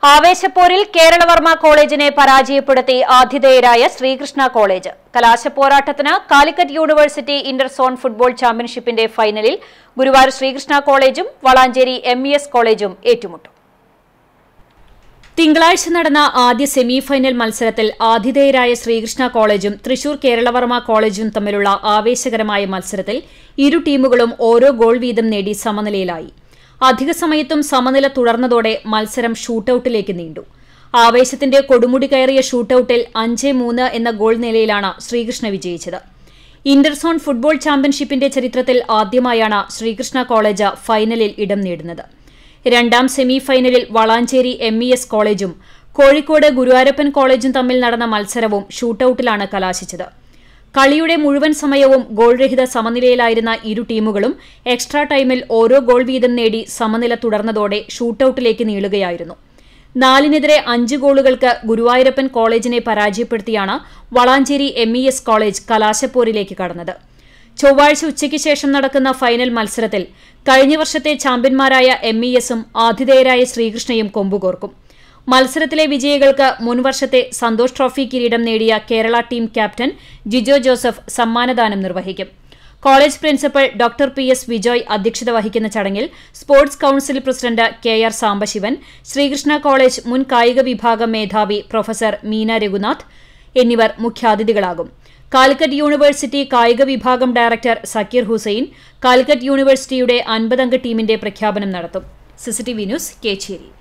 ആവേശപ്പോരിൽ കേരളവർമ്മ കോളേജിനെ പരാജയപ്പെടുത്തി ആതിഥേയരായ ശ്രീകൃഷ്ണ കോളേജ്. കലാശപ്പോരാട്ടത്തിന് Calicut university inter zone football ചാമ്പ്യൻഷിപ്പിന്റെ ഫൈനലിൽ ഗുരുവായൂർ ശ്രീകൃഷ്ണ കോളേജും വളാഞ്ചേരി MES കോളേജും ഏറ്റുമുട്ടും. തിങ്കളാഴ്ച നടന്ന ആദ്യ സെമിഫൈനൽ മത്സരത്തിൽ ആതിഥേയരായ ശ്രീകൃഷ്ണ കോളേജും തൃശൂർ കേരളവർമ്മ കോളേജും തമ്മിലുള്ള ആവേശകരമായ മത്സരത്തിൽ ഇരു ടീമുകളും ഓരോ ഗോൾ വീതം നേടി സമനിലയിലായി. അധിക സമയത്തും സമനില തുടർന്നതോടെ മത്സരം ഷൂട്ടൌട്ടിലേക്ക് നീണ്ടു. ആവേശത്തിന്റെ കൊടുമുടി കയറിയ ഷൂട്ടൌട്ടിൽ 5-3 എന്ന ഗോൾ നിലയിലാണ് ശ്രീകൃഷ്ണ വിജയിച്ചത്. ഇന്റർസോൺ ഫുട്ബോൾ ചാമ്പ്യൻഷിപ്പിന്റെ ചരിത്രത്തിൽ ആദ്യമായാണ് ശ്രീകൃഷ്ണ കോളേജ് ഫൈനലിൽ ഇടം നേടുന്നത്. രണ്ടാം സെമിഫൈനലിൽ വളാഞ്ചേരി MES കോളേജും കോഴിക്കോട് ഗുരുവായൂരപ്പൻ കോളേജും തമ്മിൽ നടന്ന മത്സരവും ഷൂട്ടൌട്ടിലാണ് കലാശിച്ചത്. കളിയുടെ മുഴുവൻ സമയവും ഗോൾരഹിത സമനിലയിലായിരുന്ന ഇരു ടീമുകളും എക്സ്ട്രാ ടൈമിൽ ഓരോ ഗോൾ വീതം നേടി സമനില തുടർന്നതോടെ ഷൂട്ടൌട്ടിലേക്ക് നീളുകയായിരുന്നു. 4-നെതിരെ 5 ഗോളുകൾക്ക് ഗുരുവായൂരപ്പൻ കോളേജിനെ പരാജയപ്പെടുത്തിയാണ് വളാഞ്ചേരി MES കോളേജ് കലാശപ്പോരിലേക്ക് കടന്നത്. ചൊവ്വാഴ്ച ഉച്ചയ്ക്ക് ശേഷം നടക്കുന്ന ഫൈനൽ മത്സരത്തിൽ കഴിഞ്ഞ വർഷത്തെ ചാമ്പ്യന്മാരായ MESഉം ആതിഥേയരായ ശ്രീകൃഷ്ണയും കൊമ്പുകോർക്കും. മത്സരത്തിലെ വിജയികൾക്ക് മുൻവർഷത്തെ സന്തോഷ് ട്രോഫി കിരീടം നേടിയ കേരള ടീം ക്യാപ്റ്റൻ ജിജോ ജോസഫ് സമ്മാനദാനം നിർവഹിക്കും. College principal doctor PS Vijoy അധ്യക്ഷത വഹിക്കുന്ന ചടങ്ങിൽ sports council president KR Sambasivan, Sreekrishna college മുൻ കായിക വിഭാഗം മേധാവി പ്രൊഫസർ മീന രഘുനാഥ് എന്നിവർ മുഖ്യാതിഥികളാകും. കാലിക്കറ്റ് യൂണിവേഴ്സിറ്റി കായിക വിഭാഗം ഡയറക്ടർ സക്കീർ ഹുസൈൻ കാലിക്കറ്റ് യൂണിവേഴ്സിറ്റിയുടെ 50 അംഗ ടീമിന്റെ പ്രഖ്യാപനം നടത്തും. CCTV news, Kecheri.